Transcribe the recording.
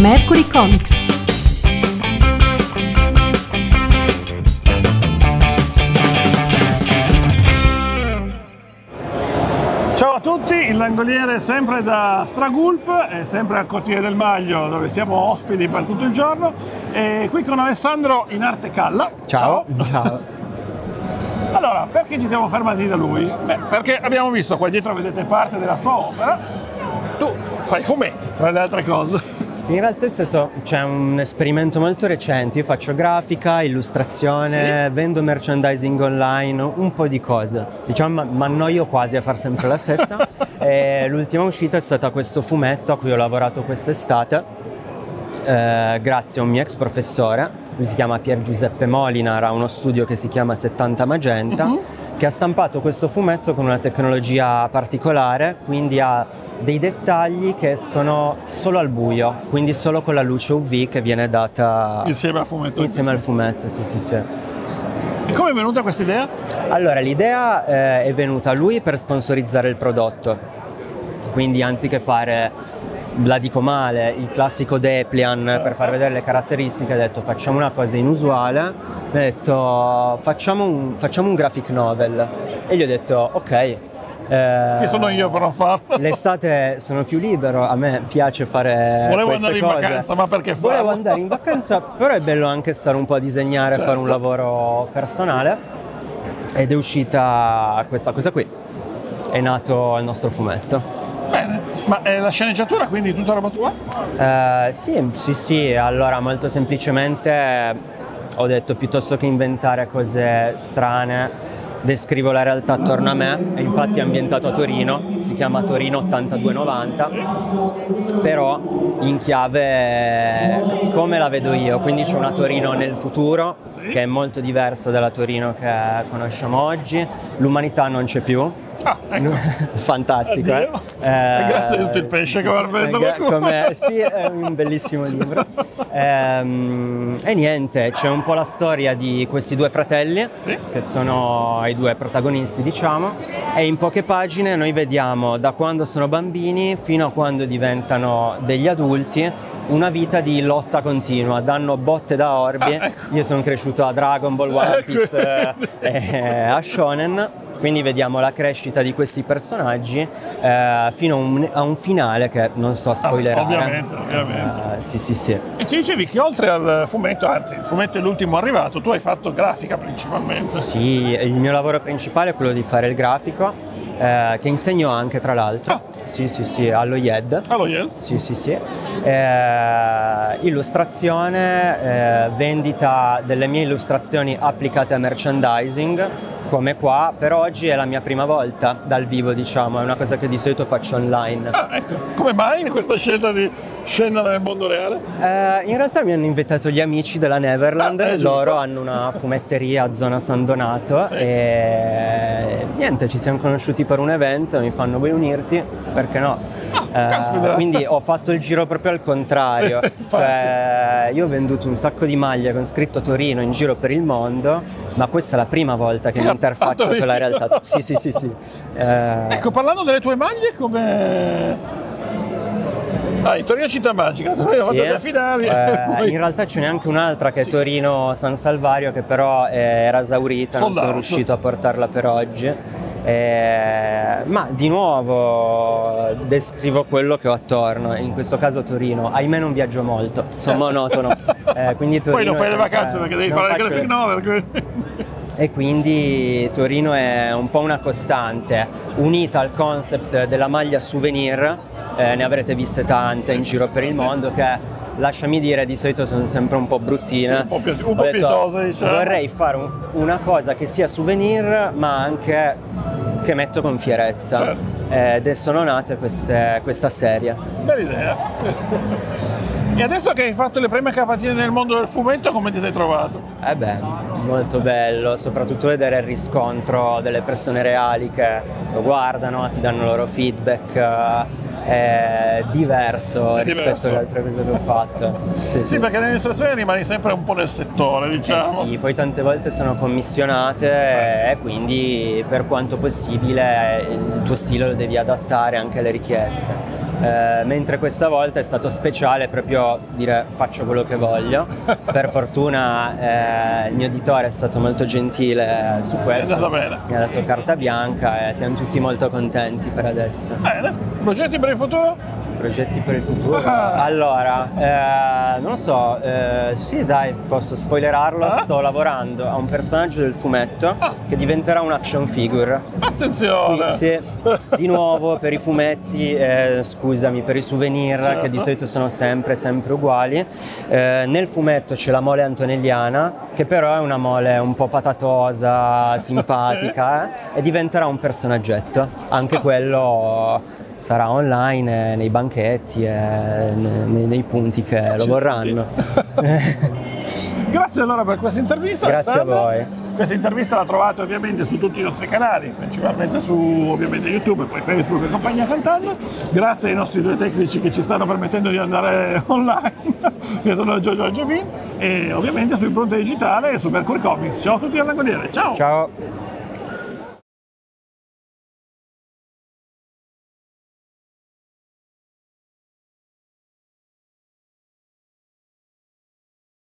Mercury Comics. Ciao a tutti, il Langoliere è sempre da Stragulp, è sempre al Cortile del Maglio dove siamo ospiti per tutto il giorno e qui con Alessandro in arte Calla. Ciao. Ciao. Allora, perché ci siamo fermati da lui? Beh, perché abbiamo visto qua dietro, vedete parte della sua opera, tu fai fumetti tra le altre cose. In realtà c'è un esperimento molto recente, io faccio grafica, illustrazione, vendo merchandising online, un po' di cose. Diciamo, mi annoio quasi a far sempre la stessa. E l'ultima uscita è stata questo fumetto a cui ho lavorato quest'estate, grazie a un mio ex professore, lui si chiama Pier Giuseppe Molinar, ha uno studio che si chiama 70 Magenta, che ha stampato questo fumetto con una tecnologia particolare, quindi ha dei dettagli che escono solo al buio, quindi solo con la luce UV che viene data Insieme al fumetto. Insieme al fumetto, sì. E come è venuta questa idea? Allora, l'idea è venuta a lui per sponsorizzare il prodotto, quindi anziché fare, la dico male, il classico Deplian per far vedere le caratteristiche, ha detto facciamo una cosa inusuale, mi ha detto facciamo un graphic novel e gli ho detto ok. Chi sono io per non farlo? L'estate sono più libero, a me piace fare Volevo queste andare cose. in vacanza, ma perché farlo? Volevo andare in vacanza, però è bello anche stare un po' a disegnare, fare un lavoro personale, ed è uscita questa cosa qui, è nato il nostro fumetto. Bene, ma la sceneggiatura quindi tutta roba tua? Sì, allora molto semplicemente ho detto piuttosto che inventare cose strane, descrivo la realtà attorno a me, e infatti è ambientato a Torino, si chiama Torino 8290, però in chiave come la vedo io, quindi c'è una Torino nel futuro che è molto diversa dalla Torino che conosciamo oggi, l'umanità non c'è più. Ah, ecco. Fantastico. Grazie di tutto il pesce che ho sì, è un bellissimo libro. E niente, c'è un po' la storia di questi due fratelli, che sono i due protagonisti, diciamo, e in poche pagine noi vediamo da quando sono bambini fino a quando diventano degli adulti una vita di lotta continua, danno botte da orbi. Io sono cresciuto a Dragon Ball, One Piece e a Shonen, quindi vediamo la crescita di questi personaggi fino a un finale che non sto a spoilerare. Ovviamente. Sì. E ci dicevi che oltre al fumetto, anzi il fumetto è l'ultimo arrivato, tu hai fatto grafica principalmente. Sì, il mio lavoro principale è quello di fare il grafico, che insegno anche tra l'altro. Sì, allo IED. Allo IED? Sì. Illustrazione, vendita delle mie illustrazioni applicate a merchandising, come qua, per oggi è la mia prima volta dal vivo, diciamo, è una cosa che di solito faccio online. Ecco, come mai questa scelta di scendere nel mondo reale? In realtà mi hanno invitato gli amici della Neverland, loro hanno una fumetteria a zona San Donato e niente, ci siamo conosciuti per un evento, mi fanno vuoi unirti? Perché no? Quindi ho fatto il giro proprio al contrario, cioè io ho venduto un sacco di maglie con scritto Torino in giro per il mondo, ma questa è la prima volta che mi interfaccio con la realtà. Sì. Ecco, parlando delle tue maglie, come... Torino Città Magica, Fantasia Finali. In realtà ce n'è anche un'altra che è Torino San Salvario, che però era esaurita, non sono riuscito a portarla per oggi. Ma di nuovo descrivo quello che ho attorno, in questo caso Torino, ahimè non viaggio molto, sono monotono, quindi Torino poi non fai le vacanze perché devi fare il graphic novel. E quindi Torino è un po' una costante, unita al concept della maglia souvenir, ne avrete viste tante in giro per il mondo che, lasciami dire, di solito sono sempre un po' bruttine. Un po' pietose, diciamo. Vorrei fare una cosa che sia souvenir ma anche che metto con fierezza, ed sono nate questa serie. Bella idea. E adesso che hai fatto le prime capatine nel mondo del fumetto, come ti sei trovato? Molto bello, soprattutto vedere il riscontro delle persone reali che lo guardano, ti danno il loro feedback. È diverso rispetto alle altre cose che ho fatto. Sì, perché le illustrazioni rimani sempre un po' nel settore, diciamo. Sì, poi tante volte sono commissionate e quindi per quanto possibile il tuo stile lo devi adattare anche alle richieste. mentre questa volta è stato speciale proprio dire faccio quello che voglio. Per fortuna il mio editore è stato molto gentile su questo, è andato bene. Mi ha dato carta bianca e siamo tutti molto contenti per adesso. Bene, progetti per il futuro? Progetti per il futuro? Allora, non lo so, sì dai, posso spoilerarlo, sto lavorando a un personaggio del fumetto che diventerà un action figure. Attenzione! Sì, di nuovo per i fumetti, scusami, per i souvenir certo, che di solito sono sempre uguali. Nel fumetto c'è la mole antonelliana, che però è una mole un po' patatosa, simpatica, e diventerà un personaggetto. Anche quello sarà online, nei banchetti e nei punti che lo vorranno. Grazie allora per questa intervista. Grazie Alessandro. a voi. Questa intervista la trovate ovviamente su tutti i nostri canali, principalmente su ovviamente YouTube e poi Facebook e compagnia cantando. Grazie ai nostri due tecnici che ci stanno permettendo di andare online, che sono Giorgio Giovin, e ovviamente su Impronta Digitale e su Mercury Comics. Ciao a tutti dall'Angoliere, ciao! Ciao!